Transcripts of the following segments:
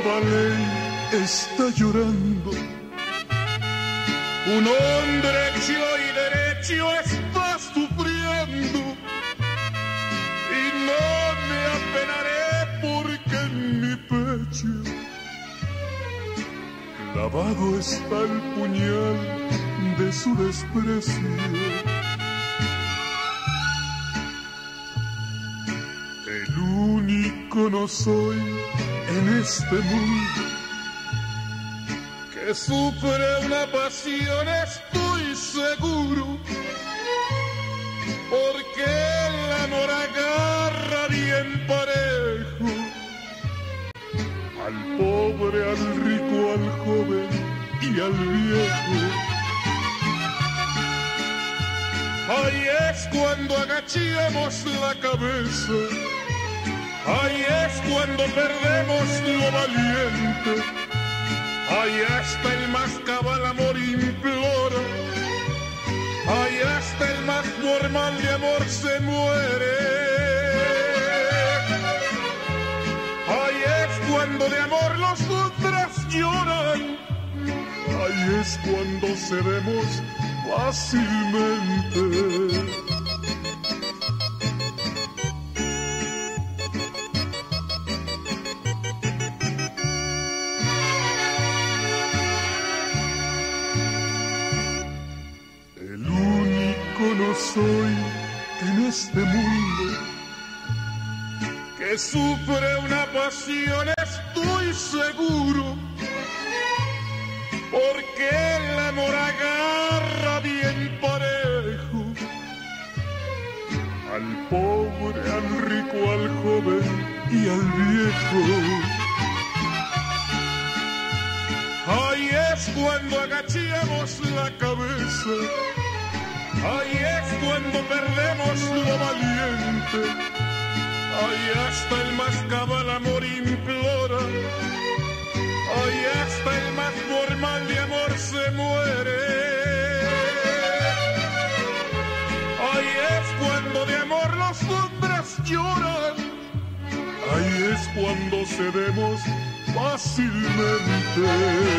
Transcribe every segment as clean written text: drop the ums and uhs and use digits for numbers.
toda ley está llorando. Un hombre hecho y derecho está sufriendo, y no me apenaré porque en mi pecho clavado está el puñal de su desprecio. El único no soy en este mundo que sufre una pasión, estoy seguro, porque el amor agarra bien parejo al pobre, al rico, al joven y al viejo. Ahí es cuando agachamos la cabeza, ahí es cuando perdemos lo valiente, ahí hasta el más cabal amor implora, ahí hasta el más normal de amor se muere. Ahí es cuando de amor los otros lloran, ahí es cuando cedemos fácilmente. El único no soy en este mundo que sufre una pasión, estoy seguro, porque el amor agarra bien parejo al pobre, al rico, al joven y al viejo. Ahí es cuando agachamos la cabeza, ahí es cuando perdemos lo valiente, ahí hasta el más cabal amor implora, ahí hasta el más formal de amor se muere. Ahí es cuando de amor los hombres lloran, ahí es cuando cedemos fácilmente.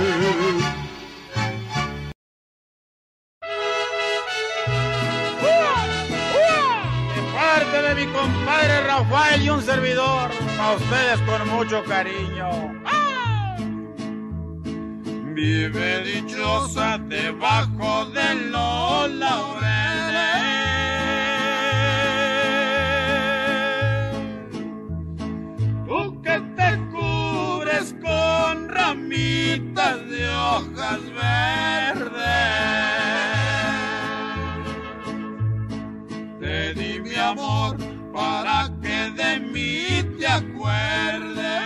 De mi compadre Rafael y un servidor, a ustedes con mucho cariño. Vive dichosa debajo de los laureles, tú que te cubres con ramitas de hojas verdes. Te di mi amor para que de mí te acuerdes.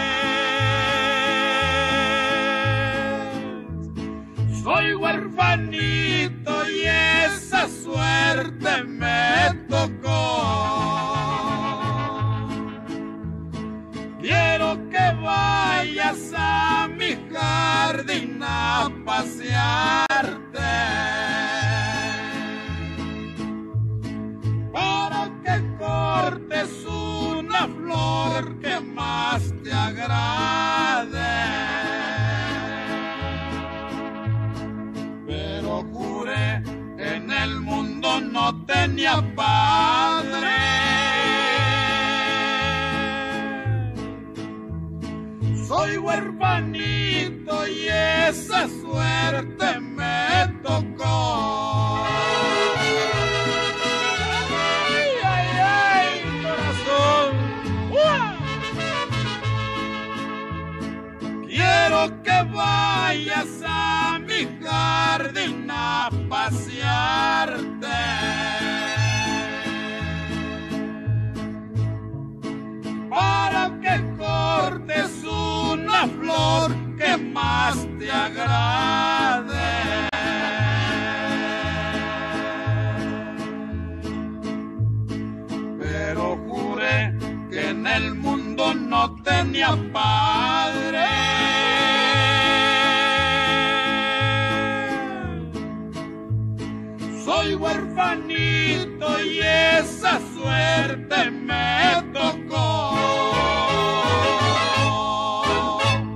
Soy huerfanito y esa suerte me tocó. Quiero que vayas a mi jardín a pasearte, para que cortes una flor que más te agrade. Pero juré que en el mundo no tenía padre. Soy huerfanito y esa suerte me tocó. Quiero que vayas a mi jardín a pasearte, para que cortes una flor que más te agrade. Pero juré que en el mundo no tenía padre. Soy huerfanito y esa suerte me tocó.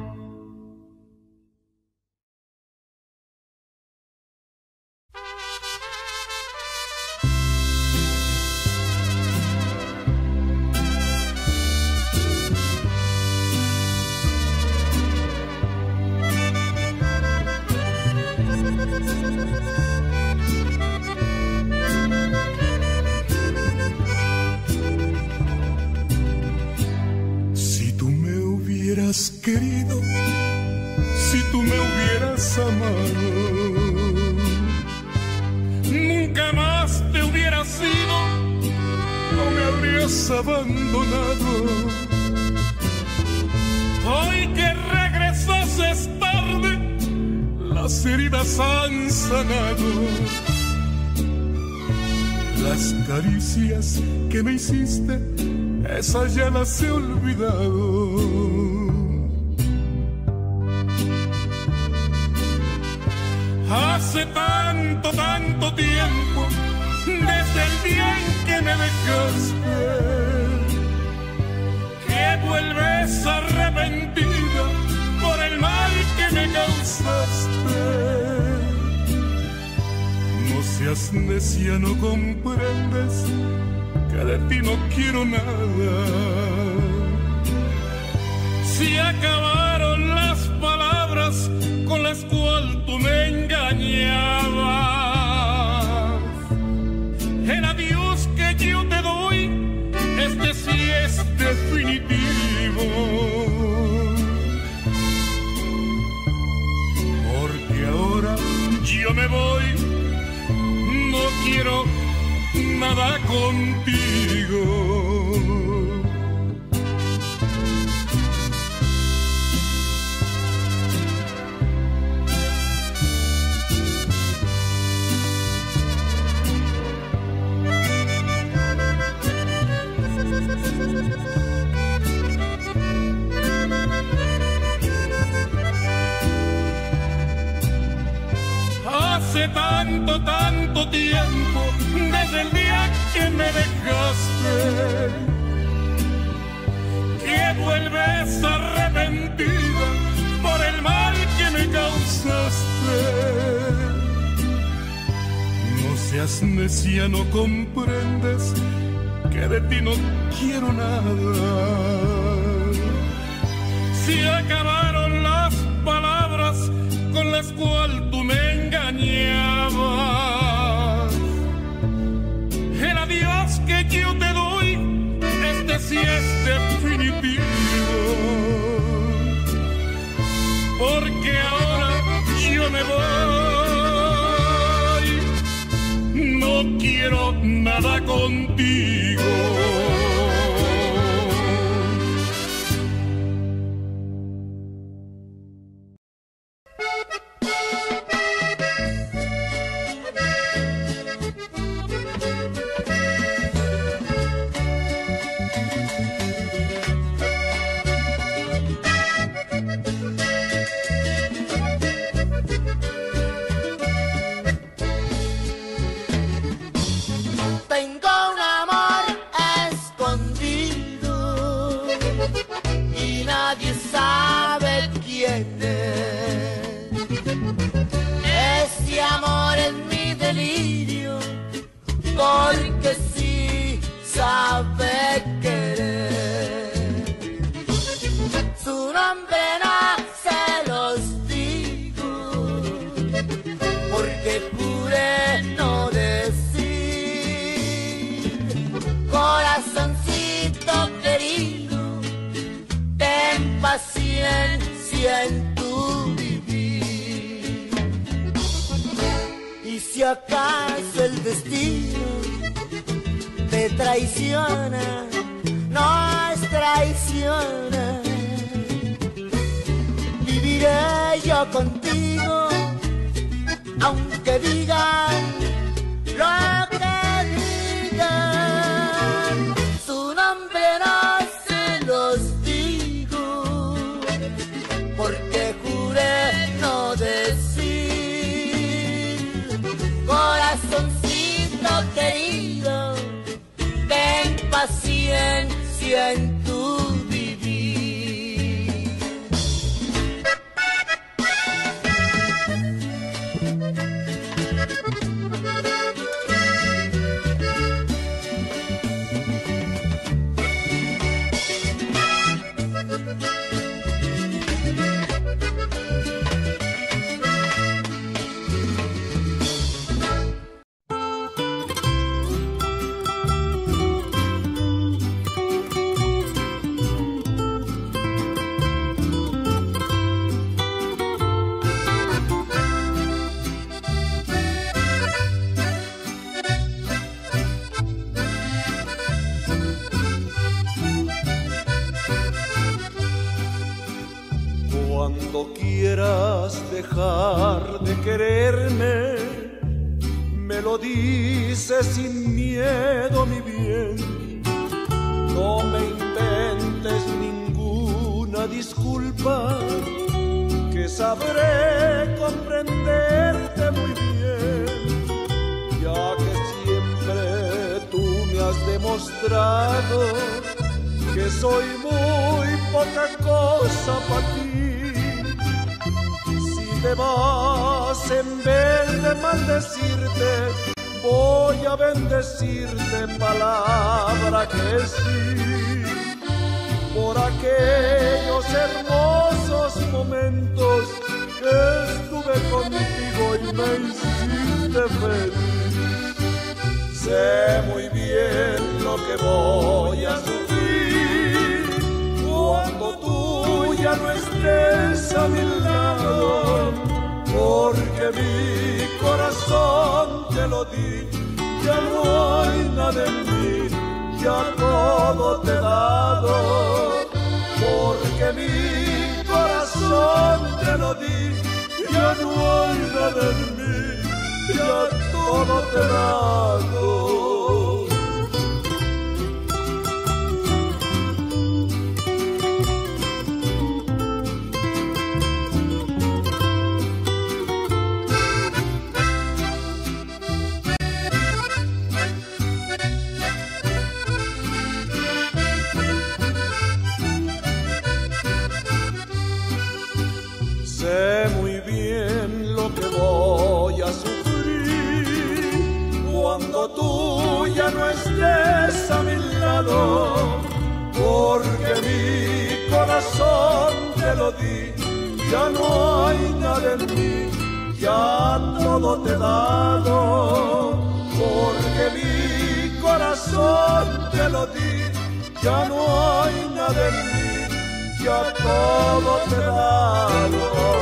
querido si tú me hubieras amado. Nunca más te hubieras ido, no me habrías abandonado. Hoy que regresas es tarde, las heridas han sanado. Las caricias que me hiciste, esas ya las he olvidado. Hace tanto, tanto tiempo, desde el día en que me dejaste, que vuelves arrepentida por el mal que me causaste. No seas necia, no comprendes que de ti no quiero nada. Si acabaron las palabras con las cuales tú me engañabas, el adiós que yo te doy, este sí es definitivo. Porque ahora yo me voy, no quiero nada contigo. Hace tanto, tanto tiempo, desde el día que me dejaste, que vuelves arrepentida por el mal que me causaste. No seas necia, no comprendes que de ti no quiero nada. Si acabaron las palabras con las cuales tú me engañabas, el adiós que yo te doy, este sí es definitivo. Porque ahora yo me voy, no quiero nada contigo. Porque sí sabe querer. Su nombre no se los digo, porque juré no decir. Corazoncito querido, ten paciencia en tu vivir. Y si acaso el destino te traiciona, nos traiciona, viviré yo contigo, aunque digan lo que digan. Su nombre no se los digo, porque juré no decir. Corazoncito querido, ten paciencia en tu vivir. Cuando quieras dejar de quererme, me lo dices sin miedo, mi bien. No me inventes ninguna disculpa, que sabré comprenderte muy bien, ya que siempre tú me has demostrado que soy muy poca cosa para ti. Si te vas en vez de maldecirte, voy a bendecirte, palabra que sí, por aquellos hermosos momentos que estuve contigo y me hiciste feliz. Sé muy bien lo que voy a sufrir cuando tú ya no estés a mi lado, porque mi corazón te lo di, ya no hay nada en mí, ya todo te he dado, porque mi corazón te lo di, ya no hay nada en mí, ya todo te he dado. Sé muy bien lo que voy a sufrir cuando tú ya no estés a mi lado, porque mi corazón te lo di, ya no hay nada en mí, ya todo te he dado, porque mi corazón te lo di, ya no hay nada en mí, ya todo te he dado.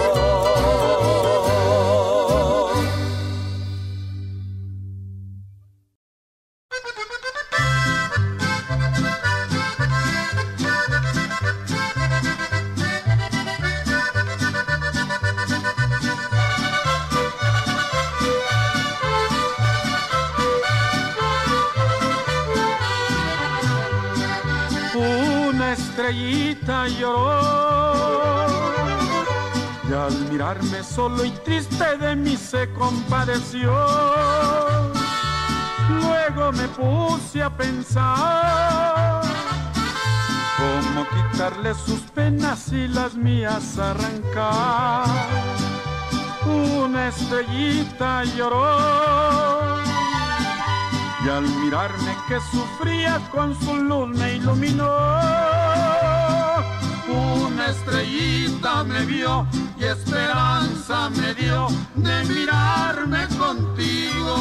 Una estrellita lloró y al mirarme solo y triste de mí se compadeció. Luego me puse a pensar cómo quitarle sus penas y las mías arrancar. Una estrellita lloró y al mirarme que sufría con su luz me iluminó. Una estrellita me vio y esperanza me dio de mirarme contigo.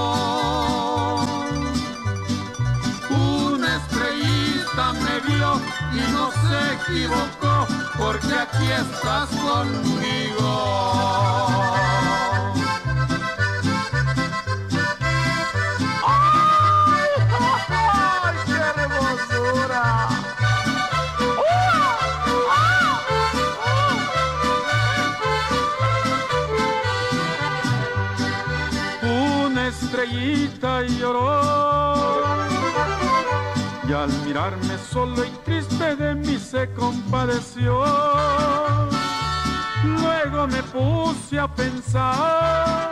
Una estrellita me vio y no se equivocó, porque aquí estás conmigo. Una estrellita lloró y al mirarme solo y triste de mí se compadeció. Luego me puse a pensar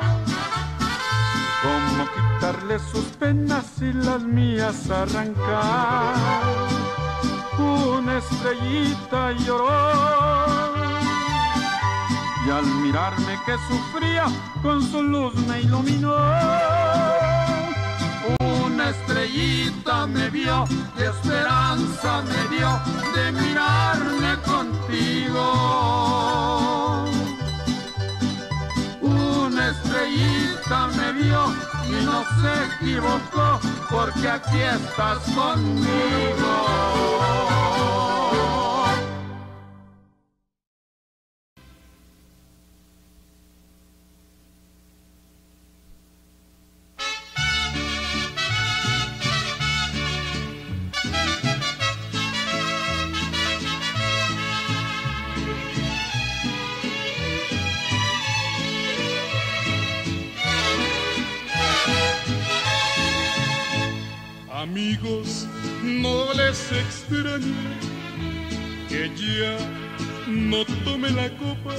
cómo quitarle sus penas y las mías arrancar. Una estrellita lloró y al mirarme que sufría con su luz me iluminó. Una estrellita me vio y esperanza me dio de mirarme contigo. Una estrellita me vio y no se equivocó, porque aquí estás conmigo. Amigos, no les extrañe que ya no tome la copa,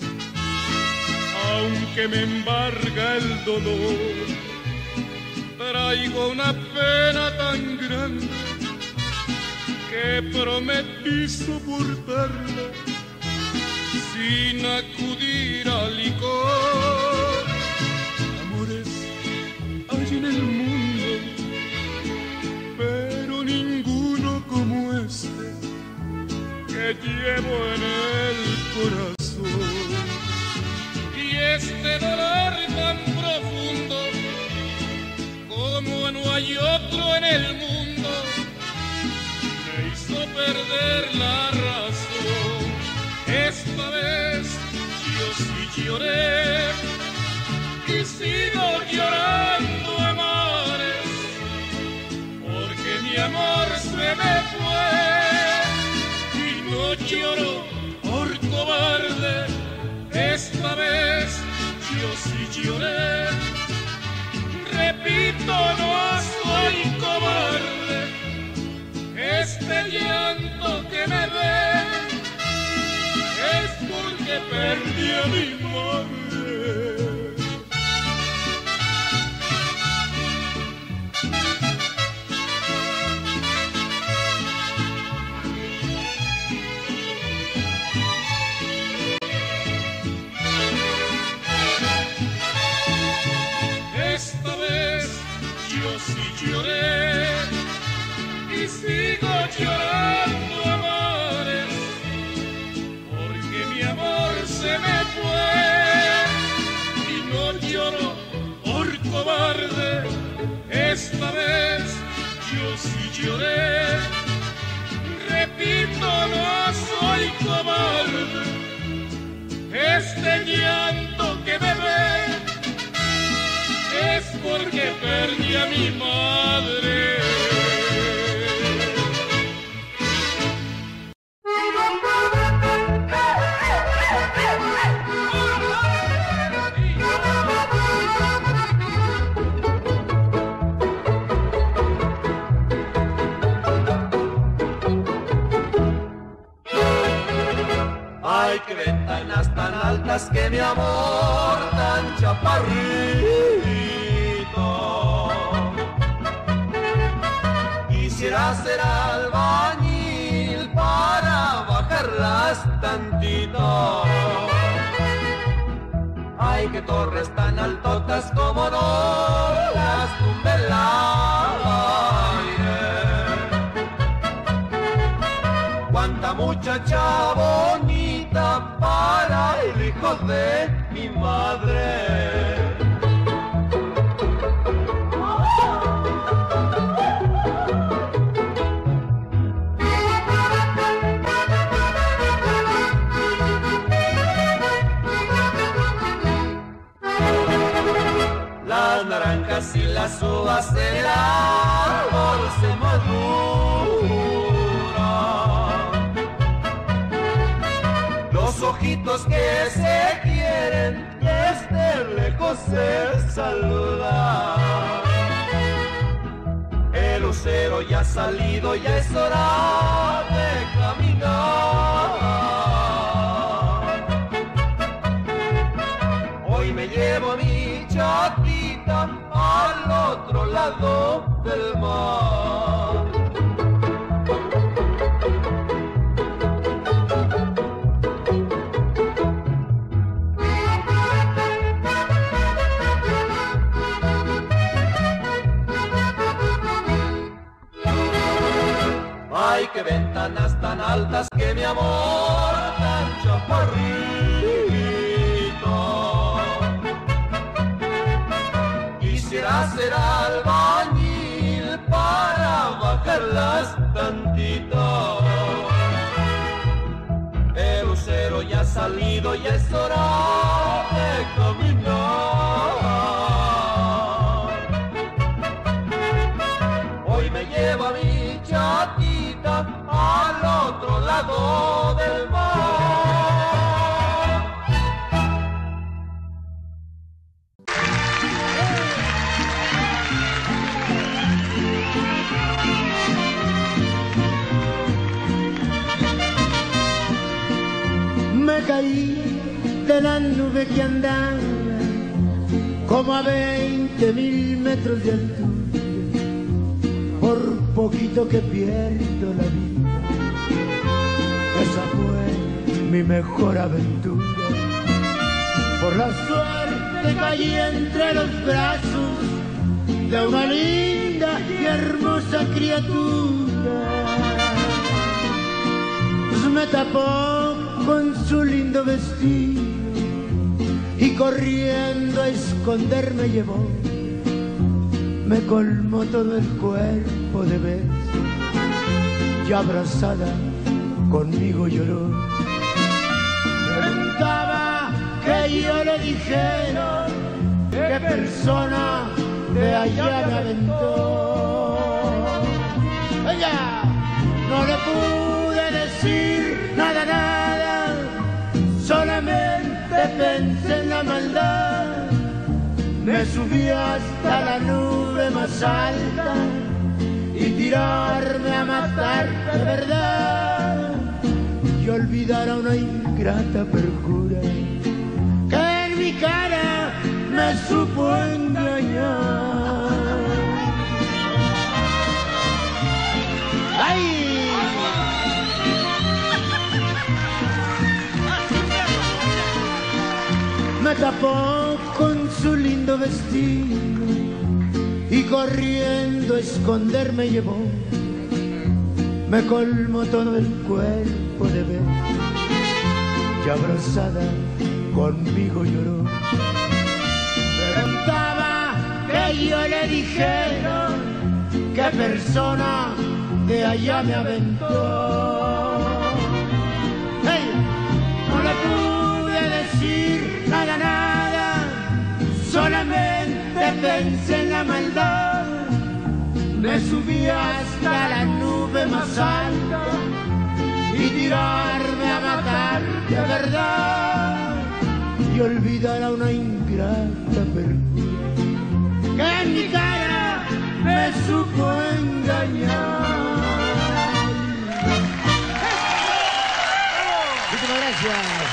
aunque me embarga el dolor. Traigo una pena tan grande que prometí soportarla sin acudir al licor. Amores hay en el mundo, pero ninguno como este que llevo en el corazón. Y este dolor tan profundo como no hay otro en el mundo me hizo perder la razón. Esta vez yo sí lloré y sigo llorando, amores, porque mi amor se me fue y no lloro por cobarde. Esta vez yo sí lloré, repito, no soy cobarde. Este llanto que me ve es porque perdí a mi madre. Esta vez yo sí lloré y sigo llorando, amores, porque mi amor se me fue y no lloro por cobarde. Esta vez yo sí lloré, repito, no soy cobarde. Este llanto que me ve es porque perdí a mi madre. Ay, qué ventanas tan altas, que mi amor tan chaparrito. Quisiera ser albañil para bajarlas tantito. Ay, qué torres tan altotas, como no las tumbe el aire. Cuánta muchacha bonita para el hijo de mi madre. Las naranjas y las uvas del árbol se maduran. Los ojitos que se quieren desde lejos se saludan. El lucero ya ha salido, ya es hora de caminar. Hoy me llevo a mi chatita al otro lado del mar. Ay, qué ventanas tan altas, que mi amor tan chaparrito. Quisiera ser albañil para bajarlas tantito. El lucero ya ha salido, ya es hora de caminar. Hoy me llevo a mi chatita al otro lado del mar. Me caí de la nube que andaba como a 20.000 metros de altura, por poquito que pierdo la vida. Esa fue mi mejor aventura. Por la suerte caí entre los brazos de una linda y hermosa criatura. Pues me tapó con su lindo vestido y corriendo a esconderme llevó. Me colmó todo el cuerpo de besos y abrazada conmigo lloró. Preguntaba que yo le dijera qué persona de allá me aventó. Ella no le pude decir nada, solamente pensé en la maldad. Me subí hasta la nube más alta y tirarme a matar de verdad y olvidar a una ingrata perjura que en mi cara me supo engañar. ¡Ay! Me tapó con su lindo vestido y corriendo a esconderme llevó. Me colmó todo el cuerpo de besos y abrazada conmigo lloró. Preguntaba que yo le dijera qué persona de allá me aventó. ¡Hey! No le pude decir nada, solamente pensé en la maldad. Me subí hasta la nube más alta y tirarme a matar de verdad y olvidar a una ingrata perjura que en mi cara me supo engañar. Muchas gracias.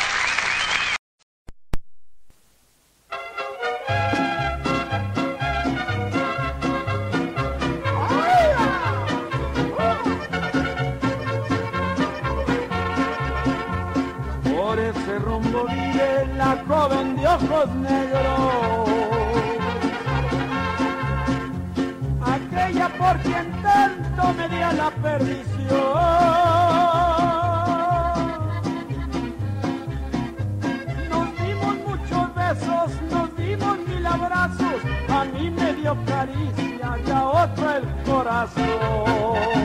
Joven de ojos negros, aquella por quien tanto me dio la perdición. Nos dimos muchos besos, nos dimos 1000 abrazos, a mí me dio caricia y a otro el corazón.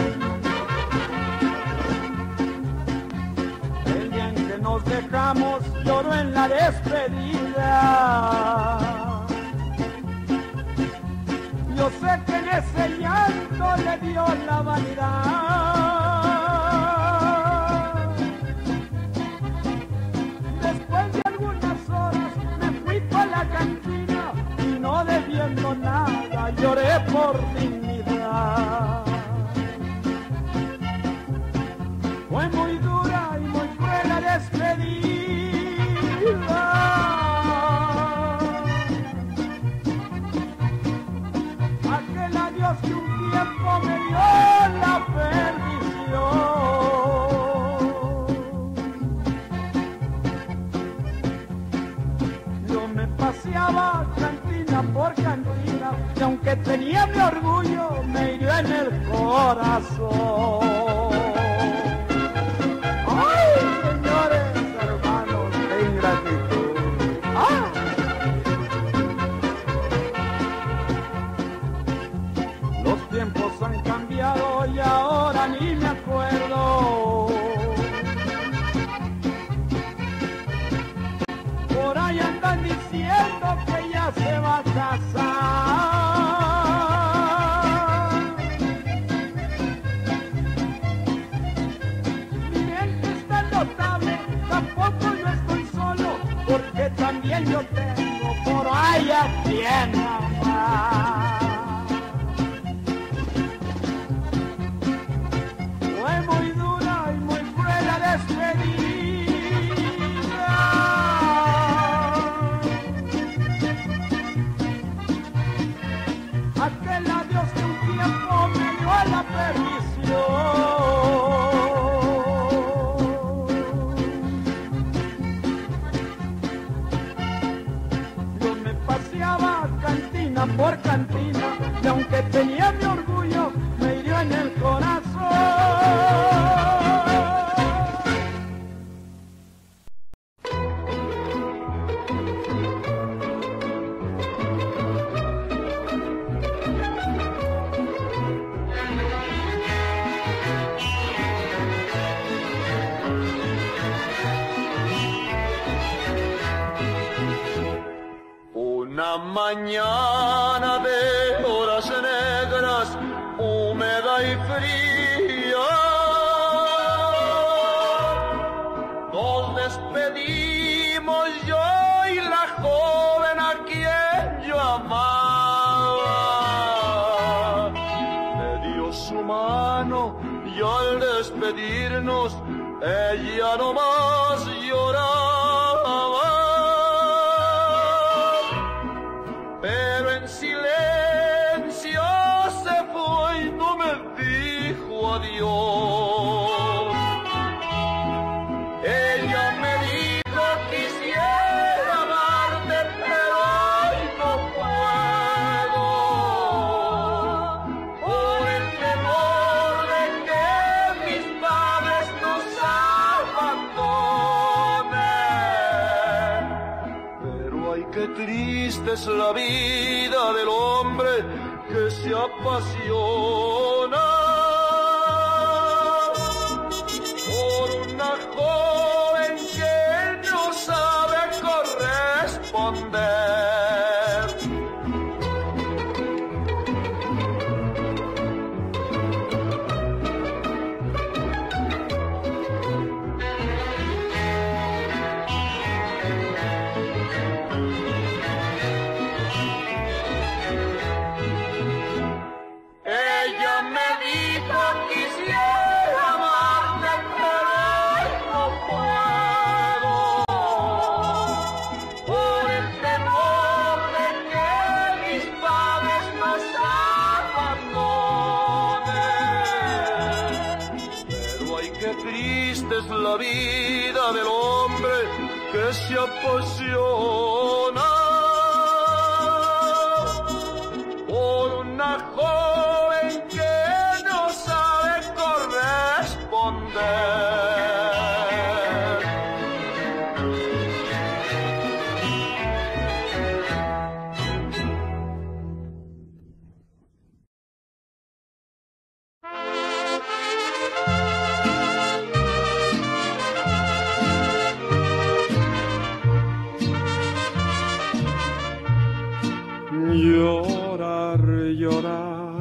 Nos dejamos, lloró en la despedida. Yo sé que en ese llanto le dio la vanidad. Después de algunas horas me fui pa' la cantina y no debiendo nada lloré por dignidad. Fue muy dura y muy cruel la despedida. Aquel adiós que un tiempo me dio la perdición. Yo me paseaba cantina por cantina y aunque tenía mi orgullo me hirió en el corazón. Han cambiado y ahora ni me acuerdo. Por ahí andan diciendo que ya se va a casar. Mi mente está notable, tampoco yo estoy solo, porque también yo tengo por ahí a quien amar. Fue muy dura y muy cruel la despedida. por cantina, y aunque tenía mi orgullo, me hirió en el corazón. Una mañana de horas negras, húmeda y fría, nos despedimos yo y la joven a quien yo amaba. Me dio su mano y al despedirnos ella no más lloraba. Pero en silencio se fue y no me dijo adiós. Ella me dijo quisiera amarte, pero hoy no puedo, por el temor de que mis padres nos abandonen. Pero ay, qué triste es la vida del hombre que se apasiona por una joven que no sabe corresponder. Ella me dijo quisiera amarte, pero hoy no puedo, por el temor de que mis padres nos abandonen. Pero ay, qué triste es la vida del hombre que se apasiona por una joven que no sabe corresponder. Llorar, llorar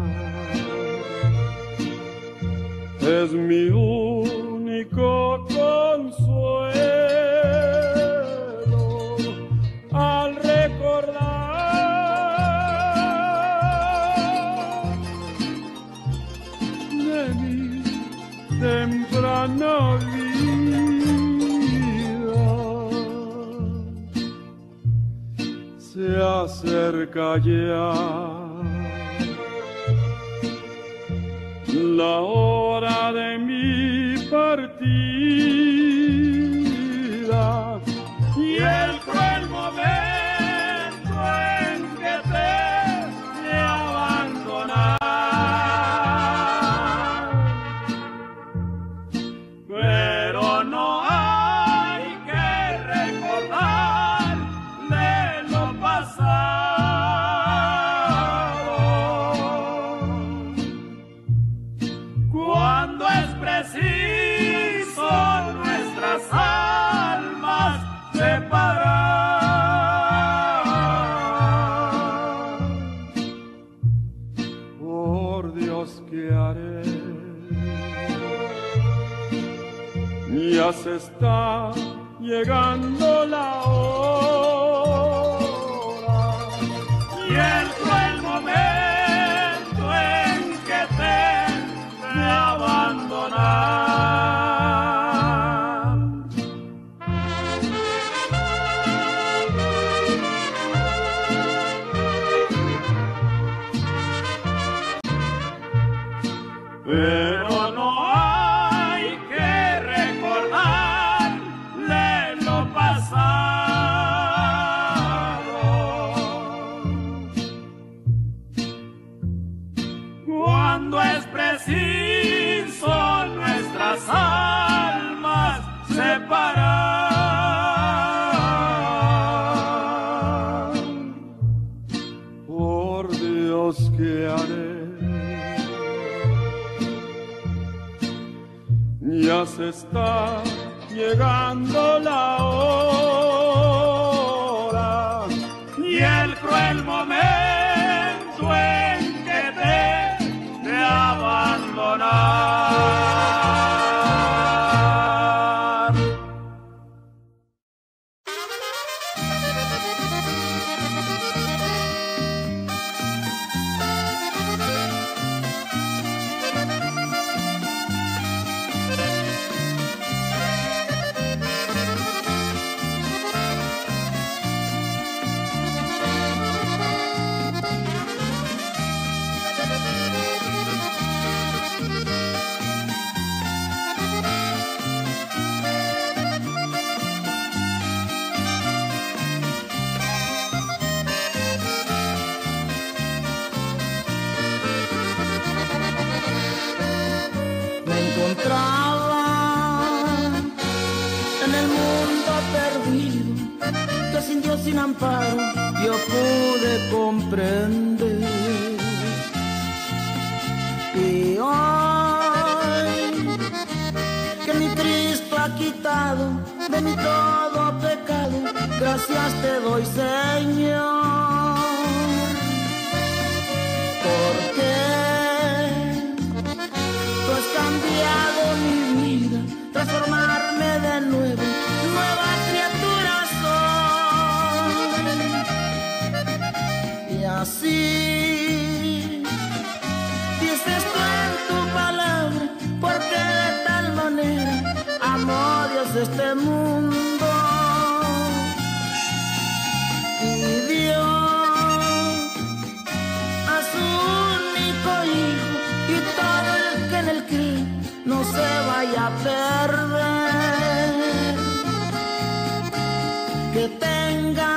es mi único consuelo al recordar de mi temprana vida. Se acerca ya la hora de mi partida y el cruel momento en que te he abandonar. Pero no hay que recordar de lo pasado, cuando es preciso nuestras almas separar. Por Dios, ¿qué haré? Ya se está llegando la hora y el cruel momento en que te he abandonar. Pero no hay que recordar de lo pasado, está llegando la hora y el cruel momento en que te de abandonar. Sin amparo yo pude comprender, y hoy que mi Cristo ha quitado de mi todo pecado, gracias te doy, Señor, porque tú has cambiado mi vida, transformarme de nuevo, nueva criatura soy. Y así dices tú en tu palabra, porque de tal manera amó Dios este mundo y dio a su único Hijo, y todo el que en él cree no se vaya a perder, que tenga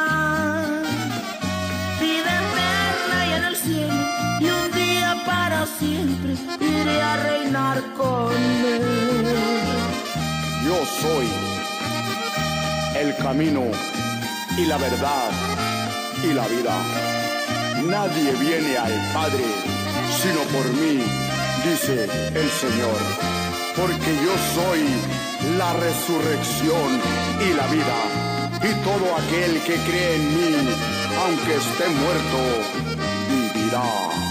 y un día para siempre iré a reinar con él. Yo soy el camino y la verdad y la vida. Nadie viene al Padre sino por mí, dice el Señor, porque yo soy la resurrección y la vida, y todo aquel que cree en mí, aunque esté muerto, vivirá.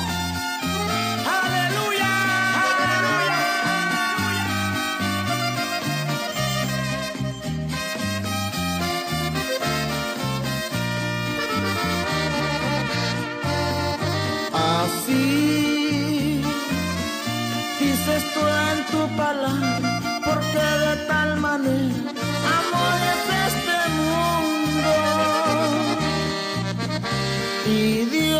¡Aleluya! ¡Aleluya! Así dices tú en tu palabra, porque de tal manera amó Dios este mundo y dio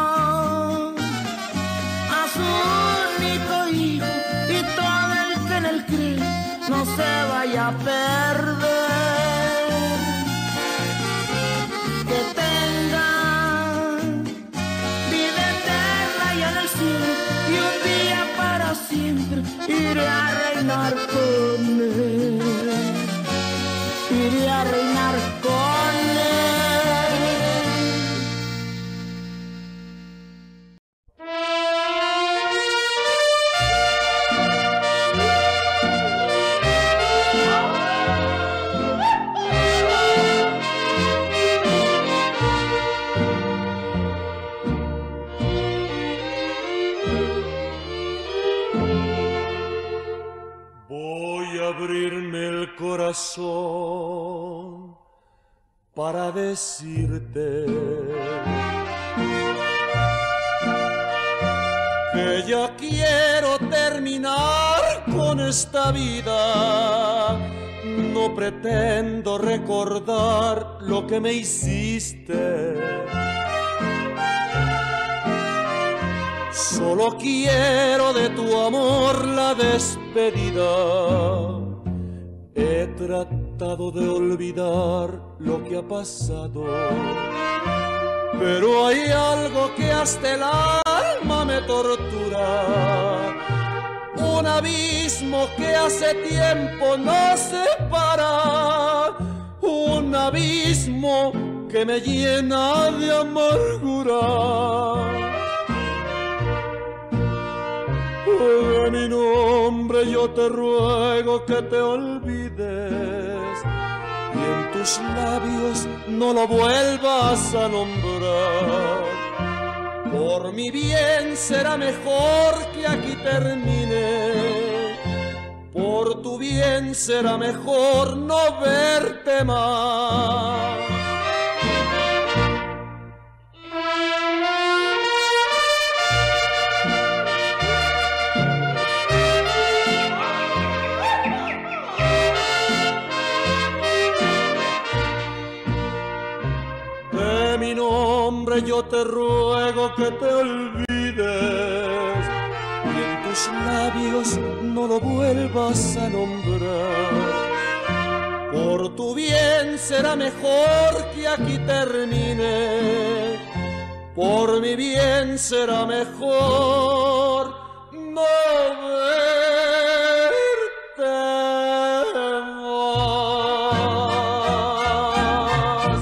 a su único Hijo, y todo el que en él cree no se vaya a perder, que tenga vida eterna y en el cielo, y un día para siempre iré a reinar con él, iré a reinar con él. Abrirme el corazón para decirte que ya quiero terminar con esta vida. No pretendo recordar lo que me hiciste, solo quiero de tu amor la despedida. He tratado de olvidar lo que ha pasado, pero hay algo que hasta el alma me tortura. Un abismo que hace tiempo nos separa, un abismo que me llena de amargura. De mi nombre yo te ruego que te olvides y en tus labios no lo vuelvas a nombrar. Por mi bien será mejor que aquí termine, por tu bien será mejor no verte más. De mi nombre yo te ruego que te olvides y en tus labios no lo vuelvas a nombrar. Por tu bien será mejor que aquí termine, por mi bien será mejor no verte más.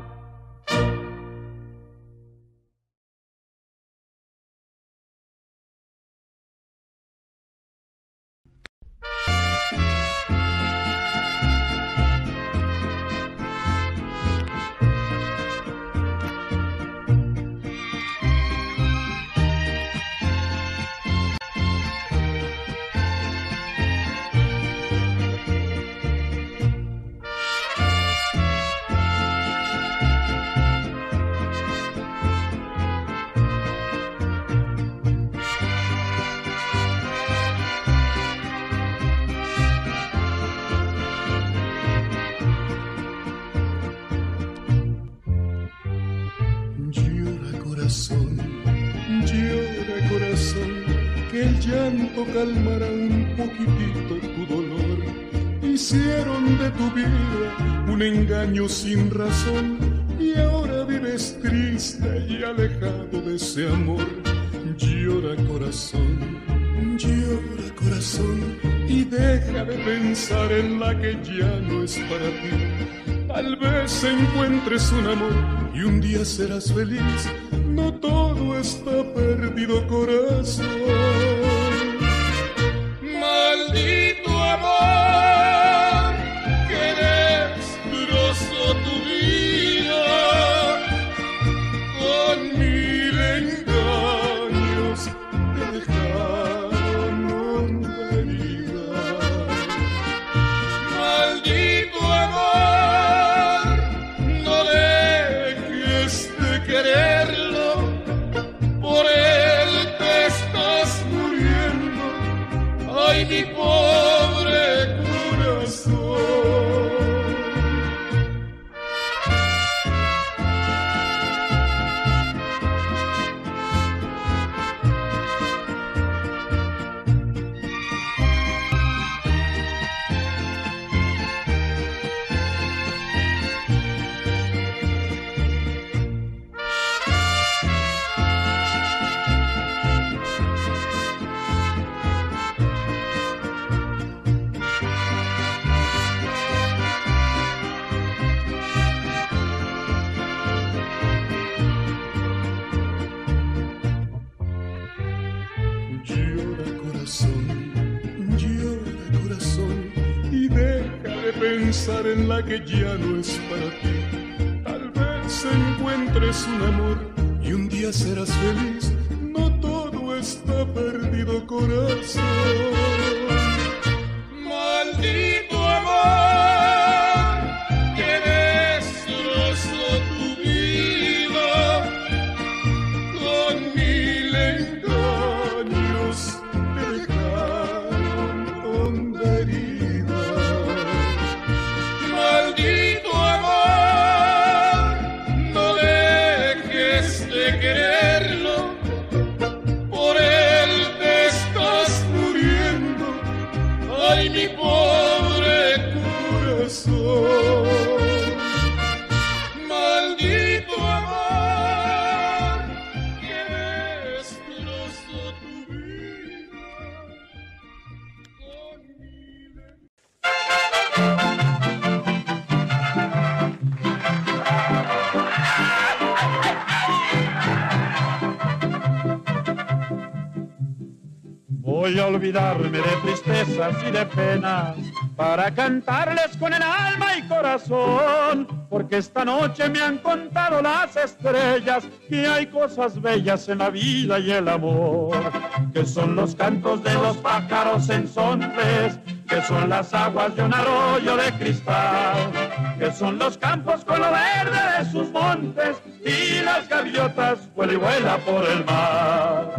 Llora corazón, que el llanto calmará un poquitito tu dolor. Hicieron de tu vida un engaño sin razón y ahora vives triste y alejado de ese amor. Llora corazón, y deja de pensar en la que ya no es para ti. Tal vez encuentres un amor y un día serás feliz. No todo está perdido, corazón. Maldito amor, que destrozó tu vida con mil engaños, te dejaron honda herida. Maldito amor, no dejes de quererlo, por él te estás muriendo. Ay, mi pobre corazón. Llora corazón, y deja de pensar en la que ya no es para ti. Tal vez encuentres un amor y un día serás feliz. No todo está perdido, corazón. Maldito amor, que destrozó tu vida con mil engaños, te dejaron honda herida. Maldito amor, no dejes de quererlo, por él te estás muriendo. voy a olvidarme de tristezas y de penas para cantarles con el alma y corazón, porque esta noche me han contado las estrellas que hay cosas bellas en la vida y el amor, que son los cantos de los pájaros en sontes, que son las aguas de un arroyo de cristal, que son los campos con lo verde de sus montes y las gaviotas vuela y vuela por el mar.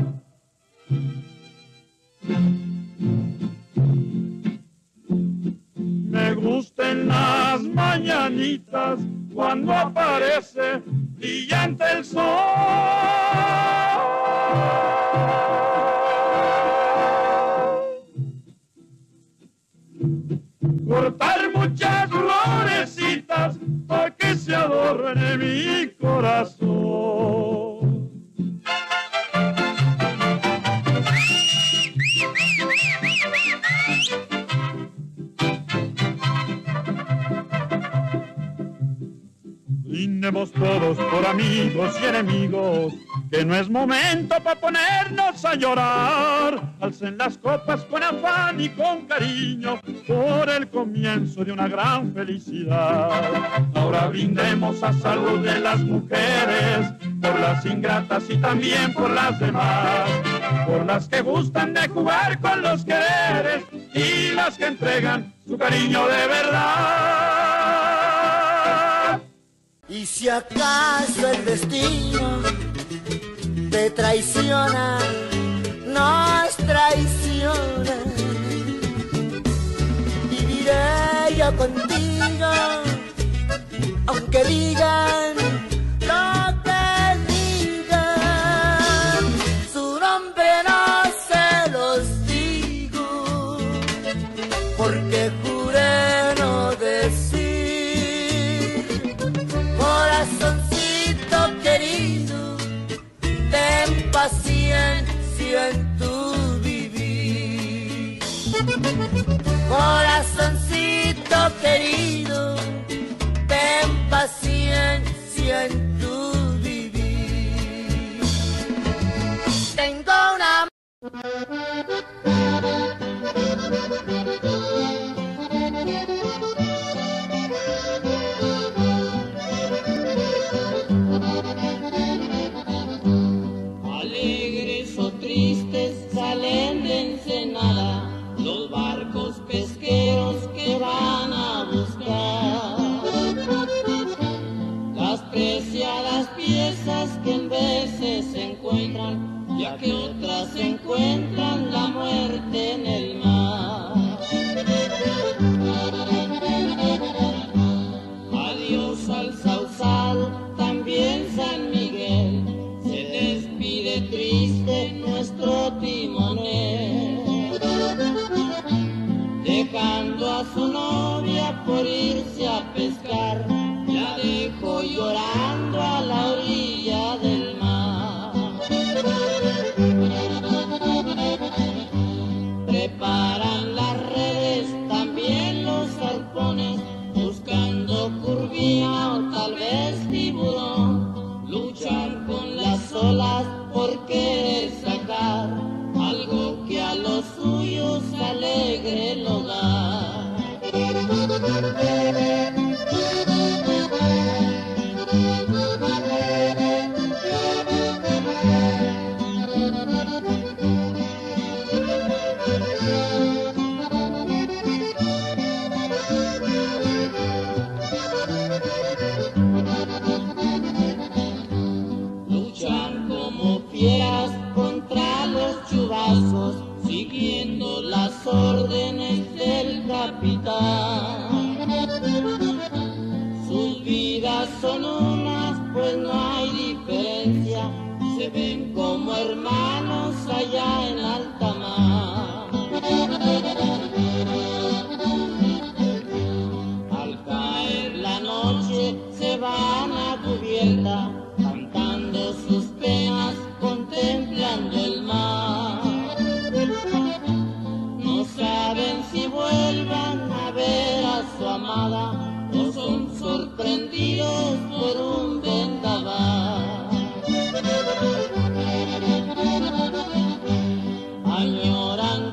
Me gustan las mañanitas cuando aparece brillante el sol. Cortar muchas florecitas para que se adorne mi corazón. Brindemos todos por amigos y enemigos, que no es momento para ponernos a llorar. Alcen las copas con afán y con cariño por el comienzo de una gran felicidad. Ahora brindemos a salud de las mujeres, por las ingratas y también por las demás, por las que gustan de jugar con los quereres y las que entregan su cariño de verdad. Y si acaso el destino te traiciona, nos traiciona, viviré yo contigo, aunque digan lo que digan, su nombre no se los digo, porque juré no decir. Corazoncito querido, ten paciencia en tu vivir. Corazoncito querido, ten paciencia en tu vivir. Tengo una... Alegres o tristes salen de Ensenada los barcos pesqueros que van a buscar las preciadas piezas que en veces se encuentran, ya que otras encuentran la muerte en el mar. Adiós al Sausal, también San Miguel, se despide triste nuestro timonel, dejando a su novia por irse a pescar, la dejó llorando a la orilla del mar. Preparan las redes, también los arpones, buscando curvina o tal vez tiburón, luchan con las olas por querer sacar algo que a los suyos alegre el hogar. Luchan como fieras contra los chubascos, siguiendo las órdenes del capitán. Sus vidas son unas, pues no hay diferencia, se ven como hermanos allá en alta mar. Al caer la noche se van a cubierta, cantando sus penas, contemplando el mar. No saben si vuelvan a ver a su amada o son sorprendidos por un vendaval. Añoran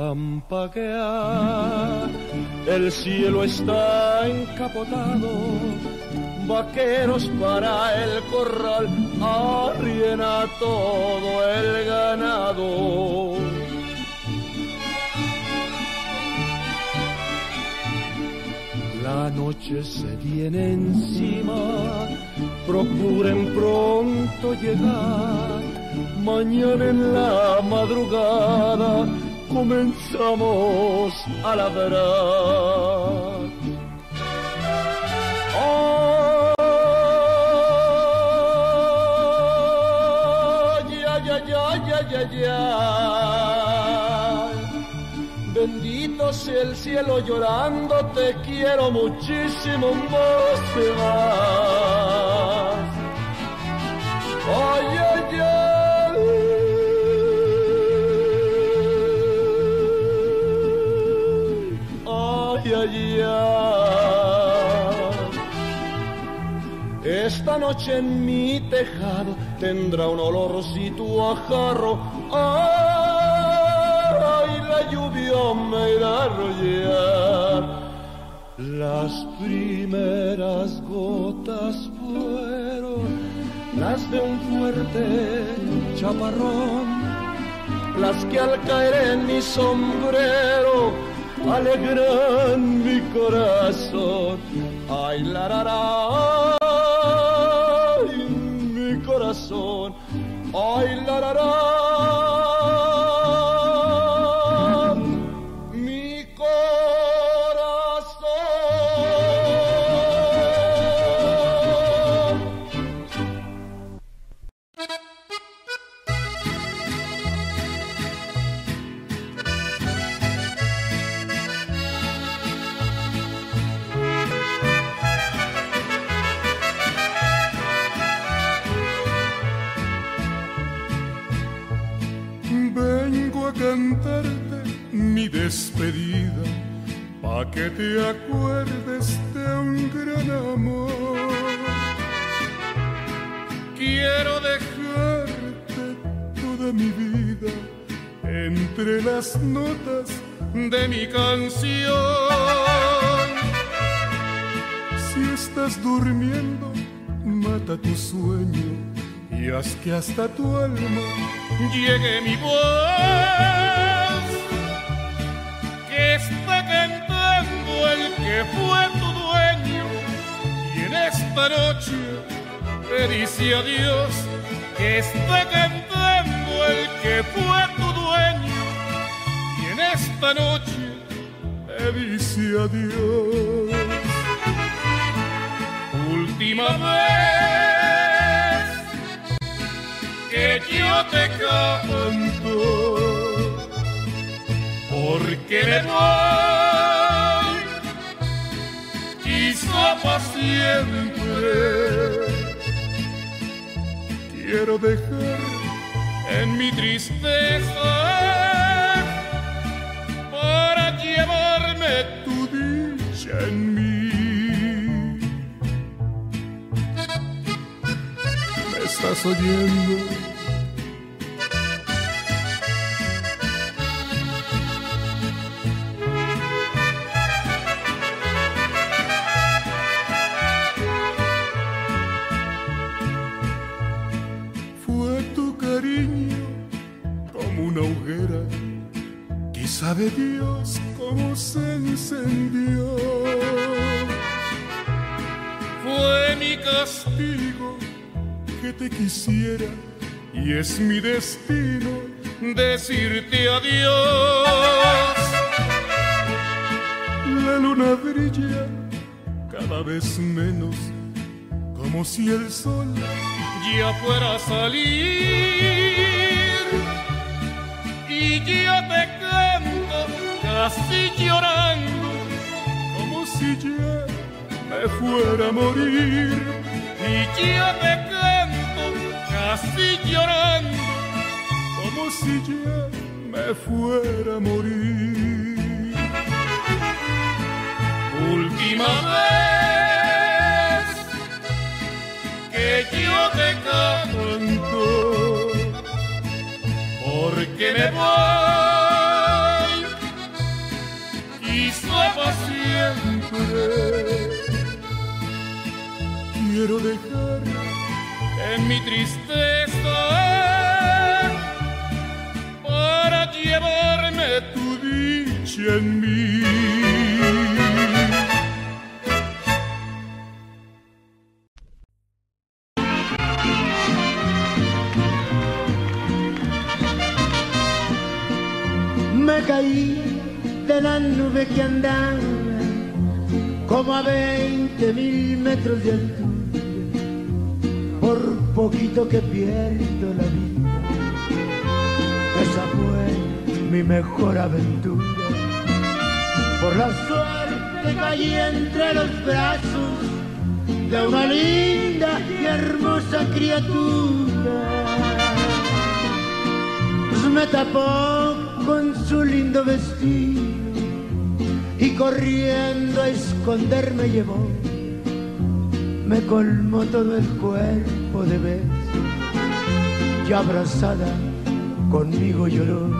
relampaguea, el cielo está encapotado, vaqueros para el corral, arrien a todo el ganado. La noche se viene encima, procuren pronto llegar, mañana en la madrugada comenzamos a ladrar. Ay, ay, ay, ay, ay, ay, ay. Bendito sea el cielo llorando, te quiero muchísimo más te vas. Ay, ay, ay. Ay, ay, ay. Esta noche en mi tejado tendrá un olorcito a jarro. Ay, la lluvia me irá a arrollar. Las primeras gotas fueron las de un fuerte chaparrón, las que al caer en mi sombrero alegran mi corazón. Ay, la, ay, mi corazón. Ay, la, mi corazón. Vengo a cantarte mi despedida, pa' que te acuerdes de un gran amor. Quiero dejarte toda mi vida entre las notas de mi canción. Si estás durmiendo, mata tu sueño y haz que hasta tu alma llegue mi voz, que está cantando el que fue tu dueño, y en esta noche te dice adiós, que está cantando el que fue tu dueño, y en esta noche te dice adiós. Última vez que yo te canto, porque me voy, quizá para siempre. Quiero dejar en mi tristeza para llevarme tu dicha en mí. ¿Me estás oyendo? Una hoguera que sabe Dios cómo se encendió. Fue mi castigo que te quisiera y es mi destino decirte adiós. La luna brilla cada vez menos, como si el sol ya fuera a salir. Y yo te canto casi llorando, como si ya me fuera a morir. Y yo te canto casi llorando, como si ya me fuera a morir. Última vez que yo te canto, porque me voy, siempre. Quiero dejar en mi tristeza para llevarme tu dicha en mí. Me caí de la nube que andaba como a 20.000 metros de altura. Por poquito que pierdo la vida, esa fue mi mejor aventura. Por la suerte caí entre los brazos de una linda y hermosa criatura. Pues me tapó con su lindo vestido y corriendo a esconderme llevó. Me colmó todo el cuerpo de besos y abrazada conmigo lloró.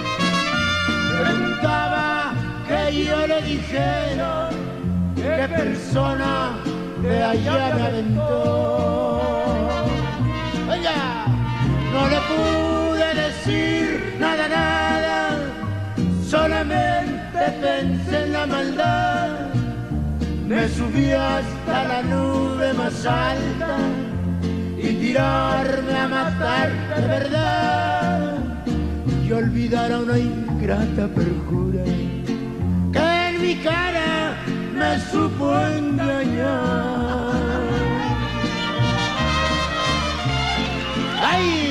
Preguntaba que yo le dijera qué persona de allá me aventó. Oiga, no le pude decir nada, solamente pensé en la maldad. Me subí hasta la nube más alta y tirarme a matar de verdad y olvidar a una ingrata perjura que en mi cara me supo engañar. ¡Ay!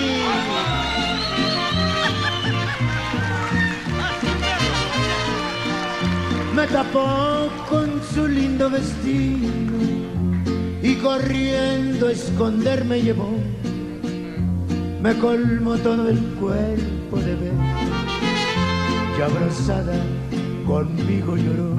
Me tapó con su lindo vestido y corriendo a esconderme llevó. Me colmó todo el cuerpo de besos y abrazada conmigo lloró.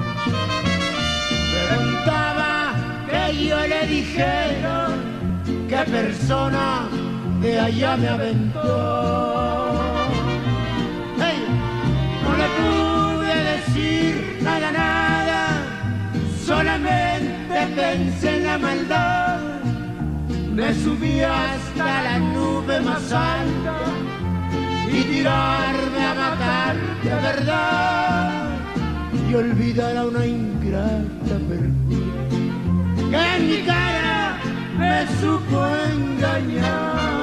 Preguntaba que yo le dijera qué persona de allá me aventó. ¡Hey! No le pude decir nada, solamente pensé en la maldad. Me subí hasta la nube más alta y tirarme a matar de verdad y olvidar a una ingrata perjura que en mi cara me supo engañar.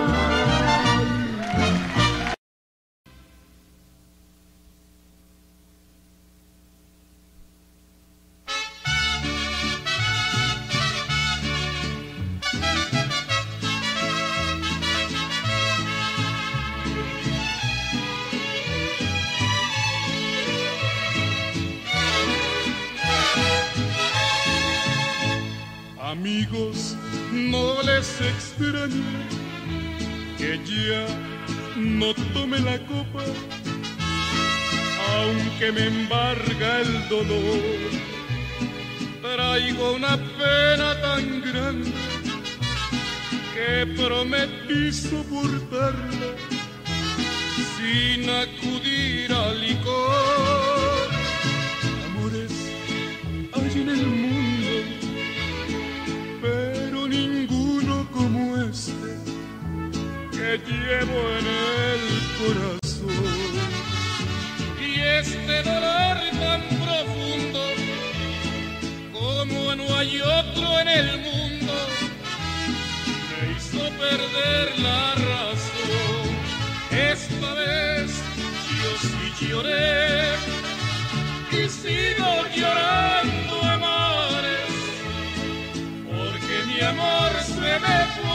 Amigos, no les extrañe que ya no tome la copa, aunque me embarga el dolor. Traigo una pena tan grande que prometí soportarla sin acudir al licor. Amores hay en el mundo, pero ninguno como este que llevo en el corazón. Y este dolor tan profundo como no hay otro en el mundo me hizo perder la razón. Esta vez yo sí lloré y sigo llorando, amores, porque mi amor se me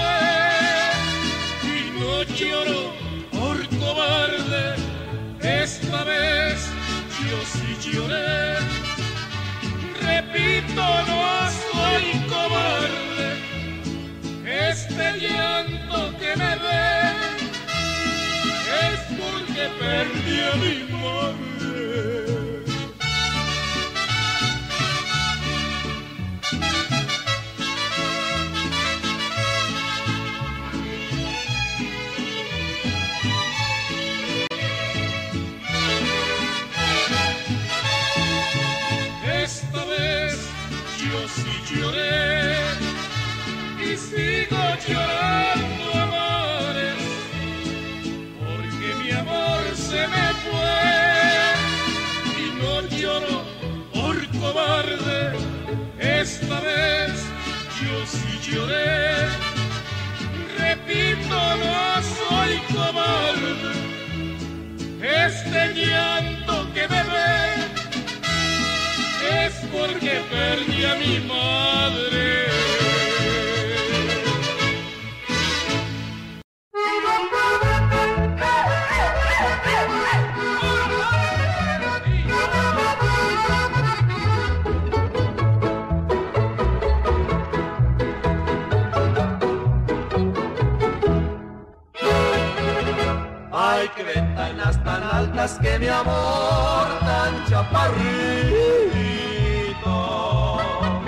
fue y no lloro por cobarde. Esta vez yo sí lloré, repito, no soy cobarde. Este llanto que me ve es porque perdí a mi madre. Esta lloré. Repito, no soy cobarde. Este llanto que me ve es porque perdí a mi madre. Ay, qué ventanas tan altas que mi amor tan chaparrito.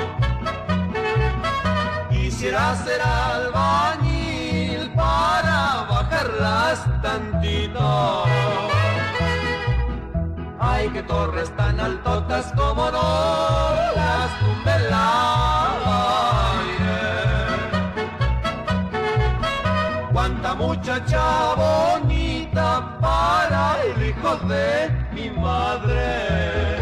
Quisiera ser albañil para bajarlas tantito. Ay, qué torres tan altotas como no las tumbe el aire. Cuánta muchacha bonita para el hijo de mi madre.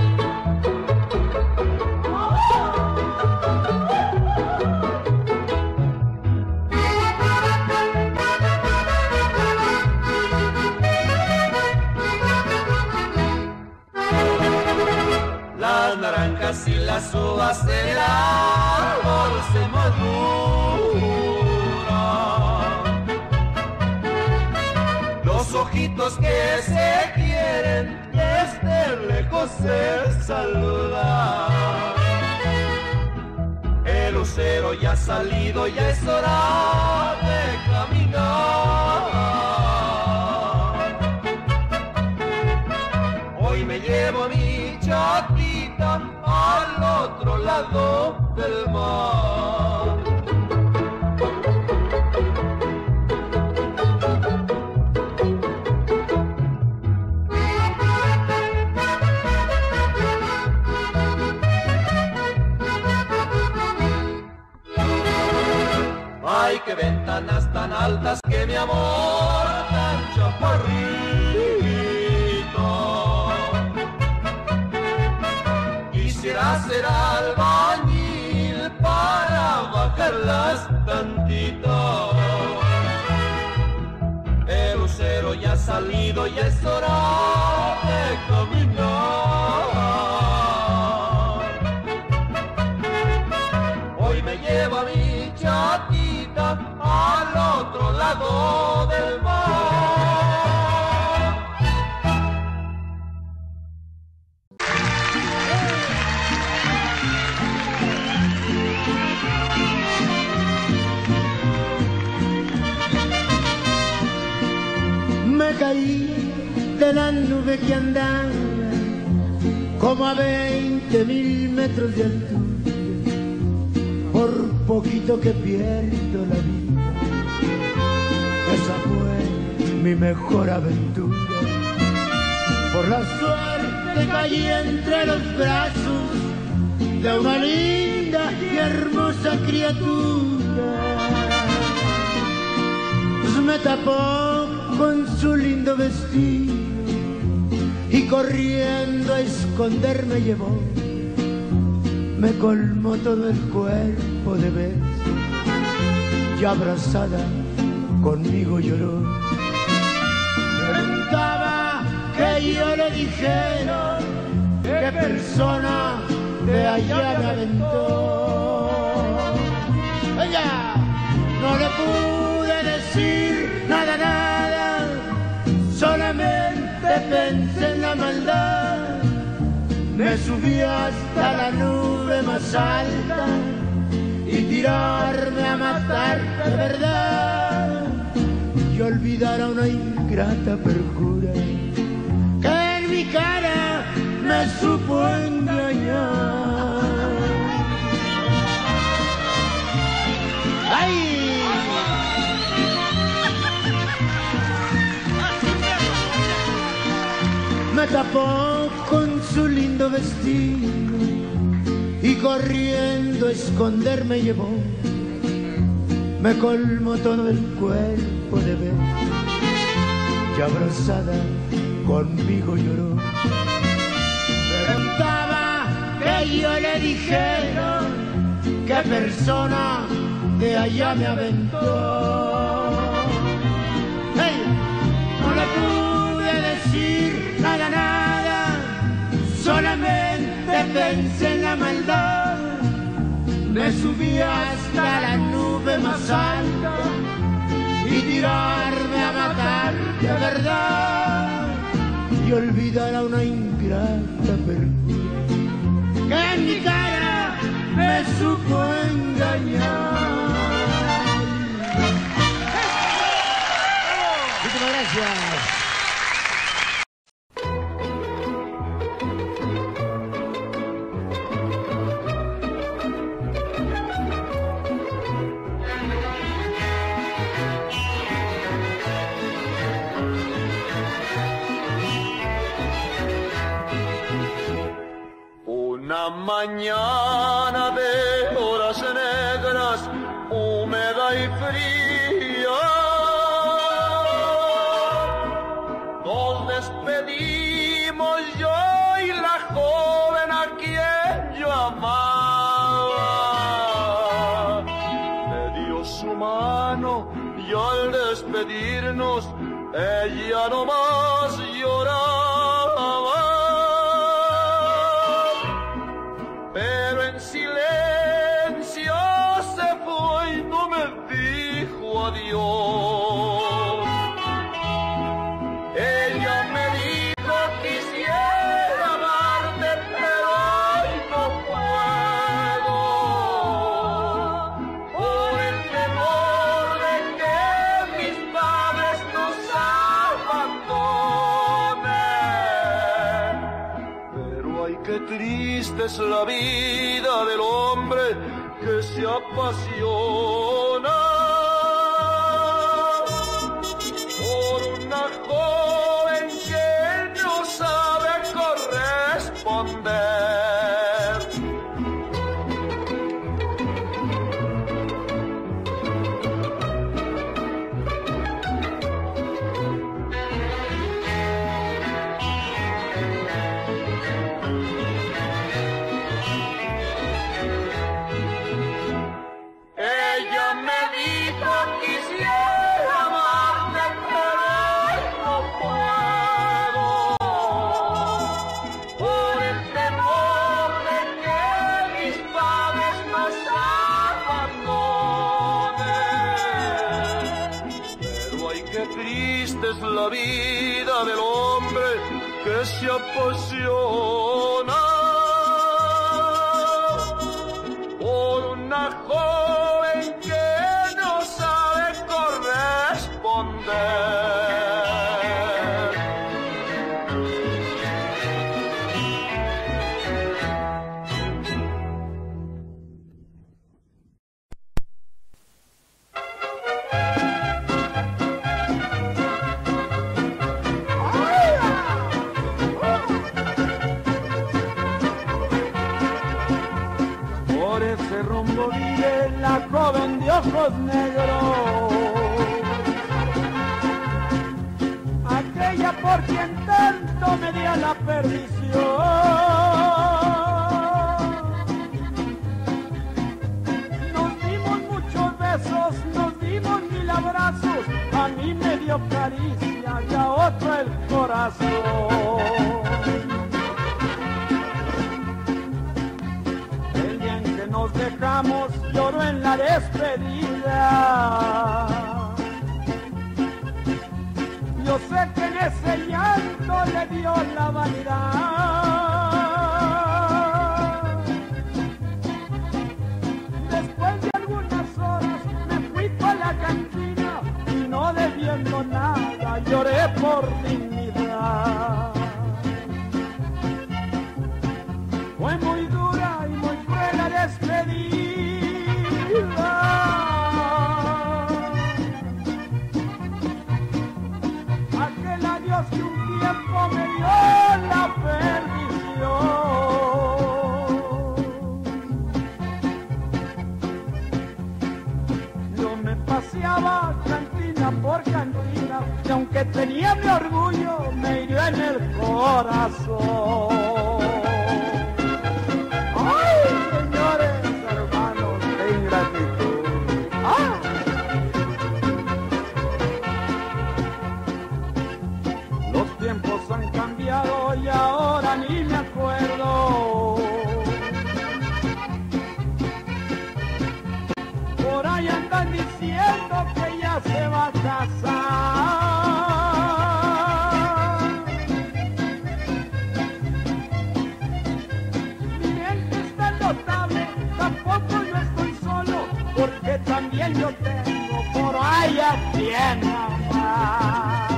Las naranjas y las uvas del árbol se maduran. Los ojitos que se quieren desde lejos se saludan. El lucero ya ha salido, ya es hora de caminar. Hoy me llevo a mi chatita al otro lado del mar. Ay, qué ventanas tan altas que mi amor tan chaparrito. Quisiera ser albañil para bajarlas tantito. El lucero ya ha salido, ya es hora de caminar. Hoy me llevo a mi chatita al otro lado del mar. Me caí de la nube que andaba como a 20.000 metros de altura. Por poquito que pierdo la vida, esa fue mi mejor aventura. Por la suerte caí entre los brazos de una linda y hermosa criatura. Pues me tapó con su lindo vestido y corriendo a esconderme llevó. Me colmó todo el cuerpo de besos y abrazada conmigo lloró. Preguntaba que yo le dijera qué persona de allá me aventó. Ella no le pude decir nada, solamente pensé en la maldad. Me subí hasta la nube más alta y tirarme a matar de verdad y olvidar a una ingrata perjura que en mi cara me supo engañar. ¡Ay! Me tapó con su lindo vestido y corriendo a esconderme llevó. Me colmó todo el cuerpo de besos y abrazada conmigo lloró. Preguntaba que yo le dijera qué persona de allá me aventó. Hey, no le pude decir nada, solamente pensé en la maldad. Me subí hasta la nube más alta y tirarme a matar de verdad y olvidar a una ingrata persona que en mi cara me supo engañar. Muchas gracias. Una mañana de horas negras, húmeda y fría, nos despedimos yo y la joven a quien yo amaba. Me dio su mano y al despedirnos ella no más lloraba. Pero en silencio se fue y no me dijo adiós. Ella me dijo quisiera amarte, pero hoy no puedo, por el temor de que mis padres nos abandonen. Pero ay, qué triste es la vida del hombre que se apasiona por una joven que no sabe corresponder. Ella me dijo quisiera amarte, pero hoy no puedo, por el temor de que mis padres nos abandonen. Pero ay, qué triste es la vida del hombre que se apasiona por una joven que no sabe corresponder. Por ese rumbo vive la joven de ojos negros, aquella por quien tanto me dio la perdición. Nos dimos muchos besos, nos dimos mil abrazos, a mí me dio caricia y a otro el corazón. Nos dejamos, lloró en la despedida. Yo sé que en ese llanto le dio la vanidad. Después de algunas horas me fui pa' la cantina y no debiendo nada lloré por dignidad. Fue muy dura y muy cruel la despedida. Aquel adiós que un tiempo me dio la perdición. Yo me paseaba cantina por cantina y aunque tenía mi orgullo me hirió en el corazón. ¡Ay, señores hermanos! ella tiene amar.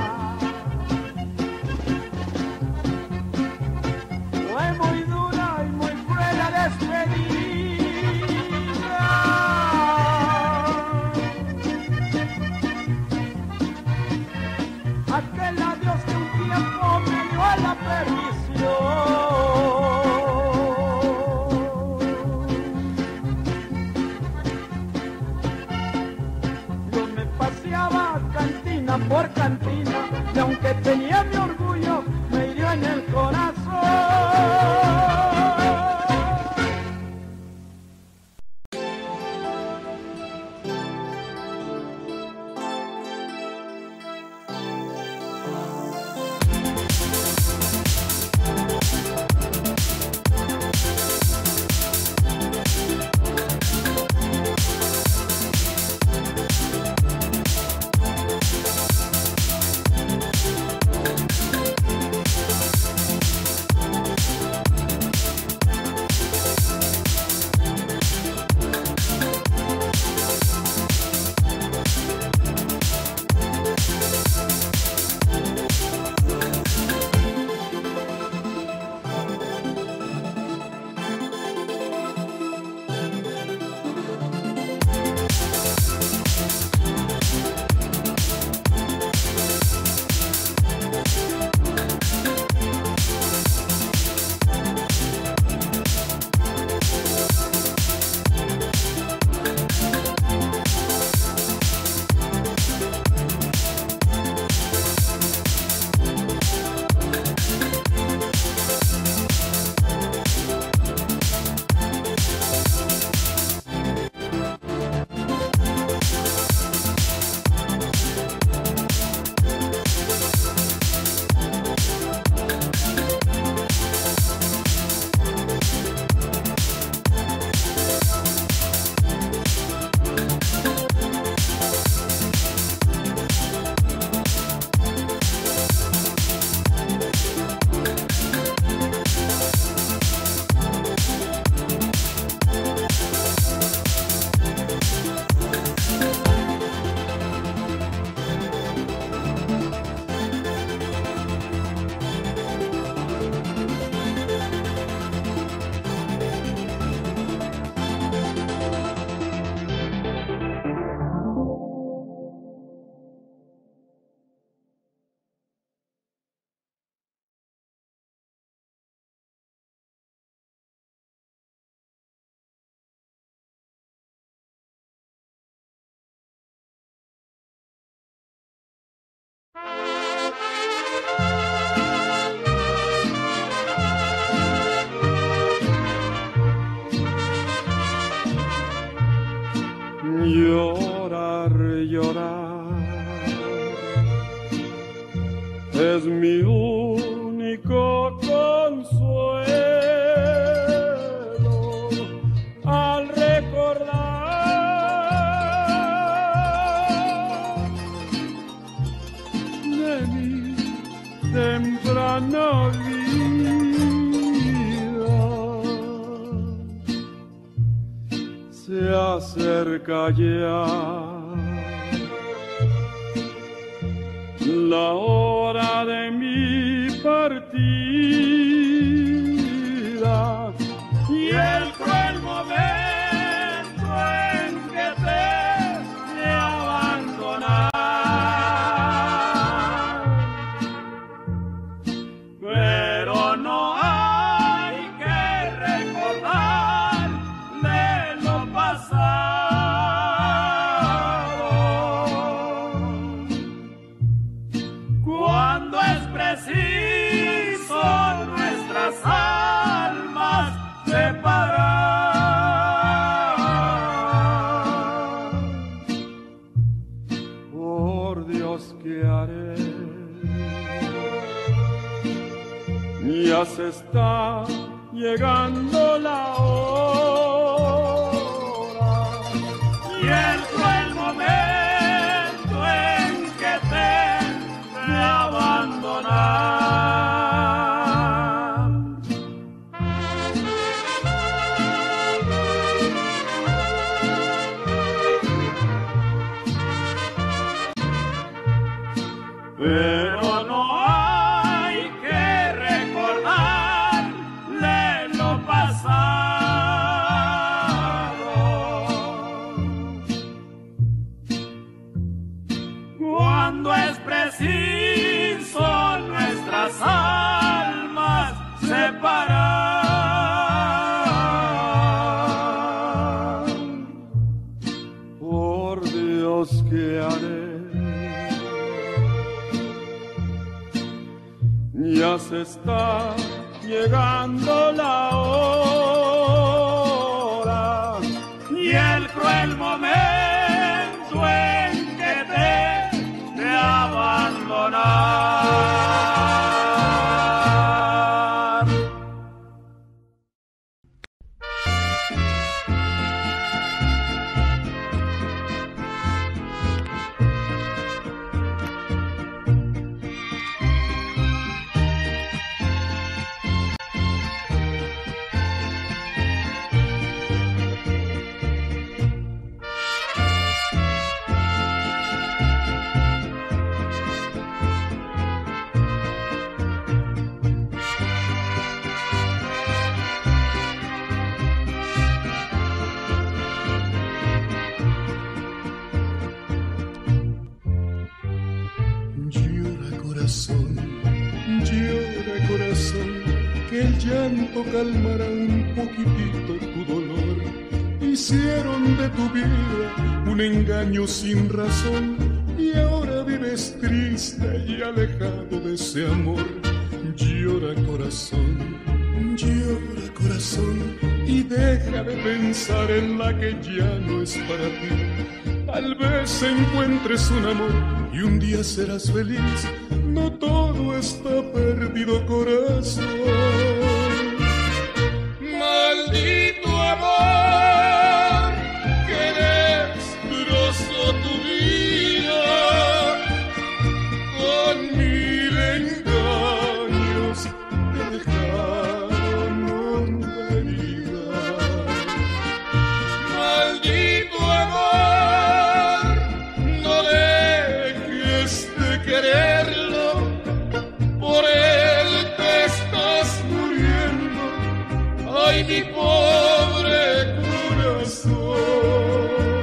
Fue muy dura y muy cruel la despedida. Aquel adiós que un tiempo me dio a la perdición. Cantina por cantina, y aunque tenía mi orgullo, me hirió en el corazón. Llorar, llorar es mi único consuelo al recordar de mi temprana vida. Se acerca ya la hora de mi partida y el cruel momento en que te de abandonar. Pero no hay que recordar de lo pasado cuando es preciso nuestras almas separar. Por Dios, ¿qué haré? Ya se está llegando la hora y el cruel momento en que te de abandonar. pero no hay que recordarle lo pasado. Cuando es preciso nuestras almas separar. Por Dios, ¿qué haré? Ya se está llegando la hora y el cruel momento en que te de abandonar. Llora corazón, que el llanto calmará un poquitito tu dolor. Hicieron de tu vida un engaño sin razón y ahora vives triste y alejado de ese amor. Llora corazón, y deja de pensar en la que ya no es para ti. Tal vez encuentres un amor y un día serás feliz. No todo está perdido, corazón. Maldito amor que destrozó tu vida con mil engaños, te dejaron honda herida. Maldito amor, no dejes de quererlo, por él te estás muriendo. Ay, mi pobre corazón.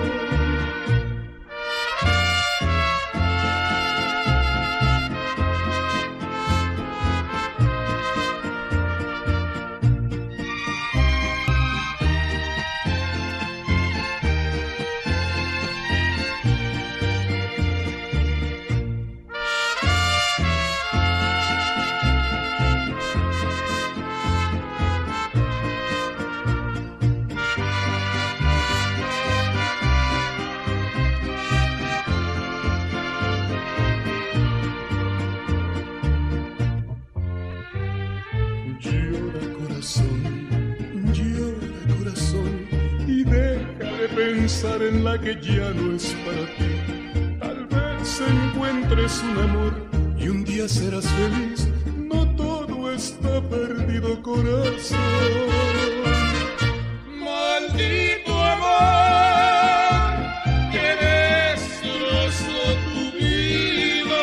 Llora corazón, y deja de pensar en la que ya no es para ti. Tal vez encuentres un amor y un día serás feliz. No todo está perdido, corazón. Maldito amor que destrozó tu vida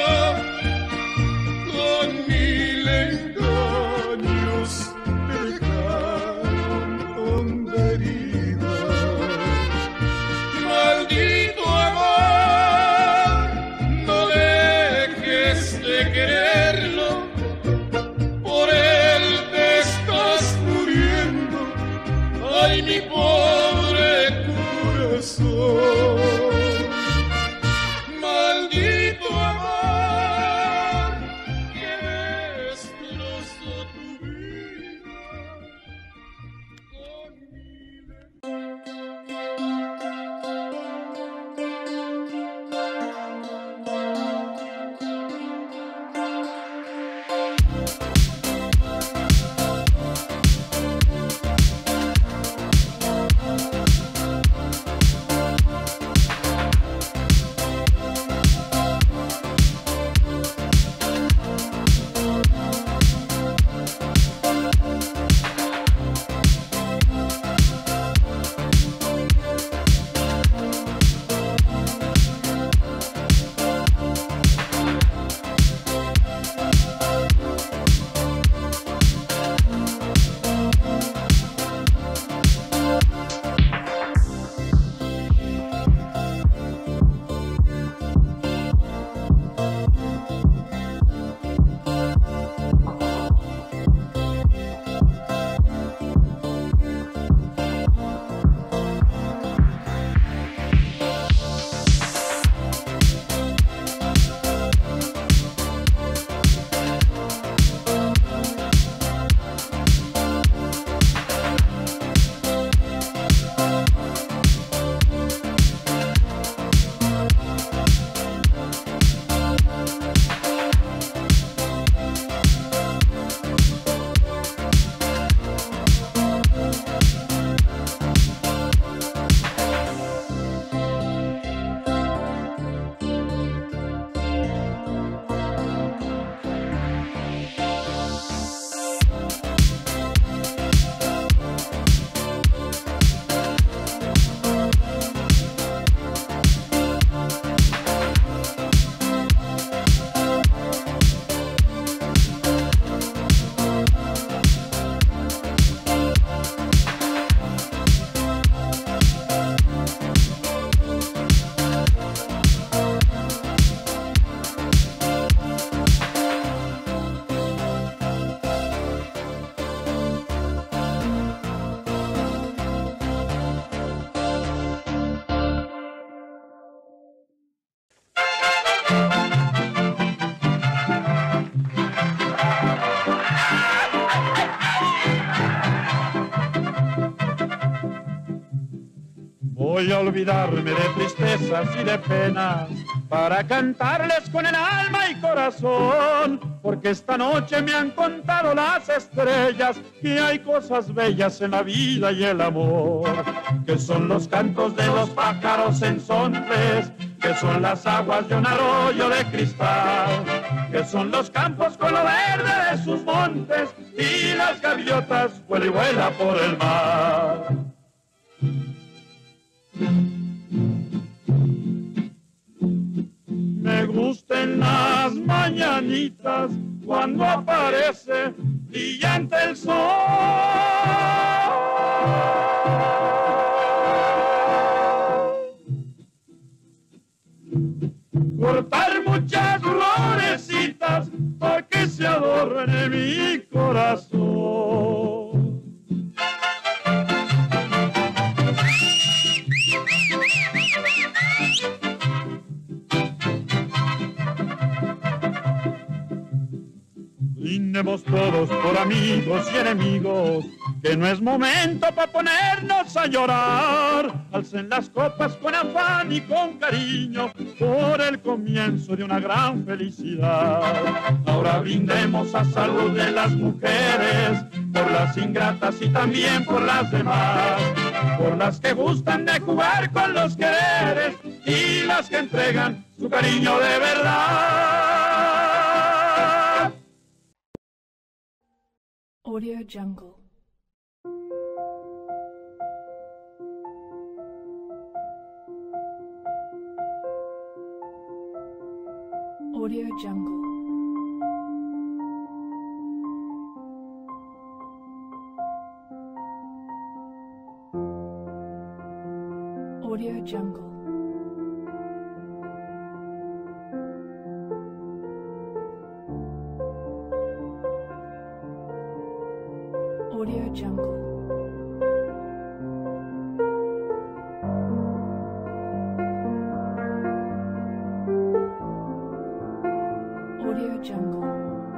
con mil engaños, te dejaron honda herida. Maldito amor, no dejes de quererlo, por él te estás muriendo. Voy a olvidarme de tristezas y de penas para cantarles con el alma y corazón, porque esta noche me han contado las estrellas que hay cosas bellas en la vida y el amor, que son los cantos de los pájaros en sontes, que son las aguas de un arroyo de cristal, que son los campos con lo verde de sus montes y las gaviotas vuela y vuela por el mar. Me gustan las mañanitas cuando aparece brillante el sol. Cortar muchas florecitas para que se adorne mi corazón. Brindemos todos por amigos y enemigos, que no es momento para ponernos a llorar. Alcen las copas con afán y con cariño por el comienzo de una gran felicidad. Ahora brindemos a salud de las mujeres, por las ingratas y también por las demás, por las que gustan de jugar con los quereres y las que entregan su cariño de verdad. Audio Jungle. Audio Jungle. Audio Jungle. Audio Jungle. Audio Jungle.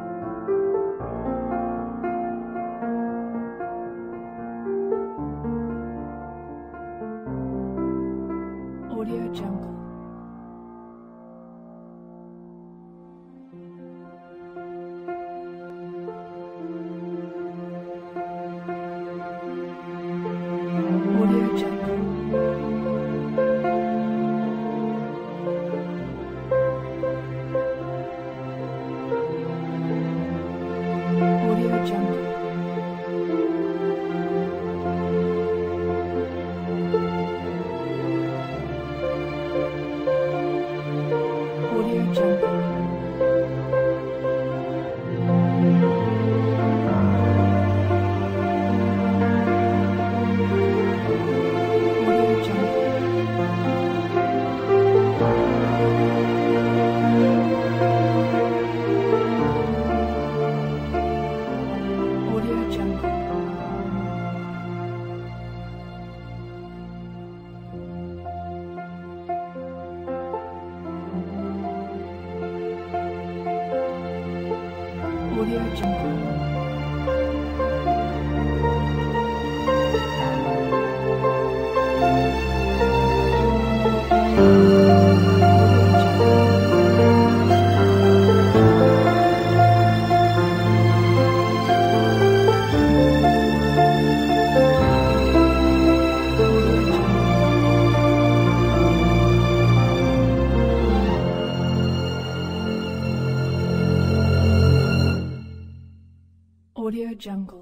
Audio Jungle. Audio Jungle.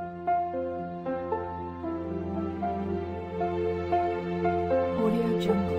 Audio Jungle.